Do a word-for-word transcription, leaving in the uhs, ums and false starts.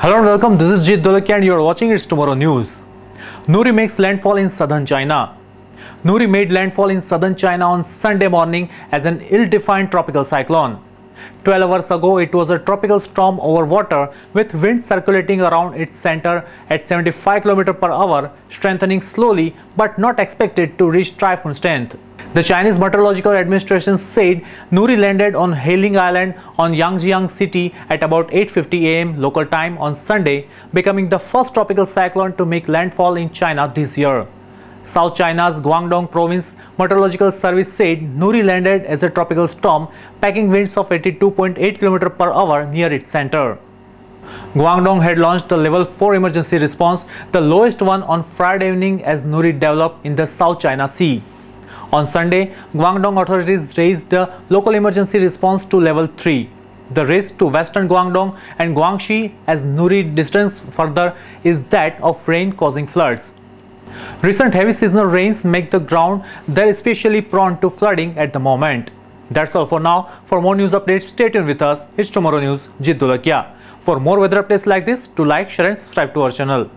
Hello and welcome, this is Jeet Dolakia and you are watching It's Tomorrow News. Nouri makes landfall in southern China. Nouri made landfall in southern China on Sunday morning as an ill-defined tropical cyclone. twelve hours ago, it was a tropical storm over water with wind circulating around its center at seventy-five kilometers per hour, strengthening slowly but not expected to reach typhoon strength. The Chinese Meteorological Administration said Nouri landed on Hailing Island on Yangjiang City at about eight fifty a m local time on Sunday, becoming the first tropical cyclone to make landfall in China this year. South China's Guangdong Province Meteorological Service said Nouri landed as a tropical storm, packing winds of eighty-two point eight kilometers per hour near its center. Guangdong had launched the level four emergency response, the lowest one on Friday evening as Nouri developed in the South China Sea. On Sunday, Guangdong authorities raised the local emergency response to level three. The risk to western Guangdong and Guangxi as Nouri distance further is that of rain causing floods. Recent heavy seasonal rains make the ground there especially prone to flooding at the moment. That's all for now. For more news updates, stay tuned with us. It's Tomorrow News, Jeet Dolakia. For more weather updates like this, to like, share and subscribe to our channel.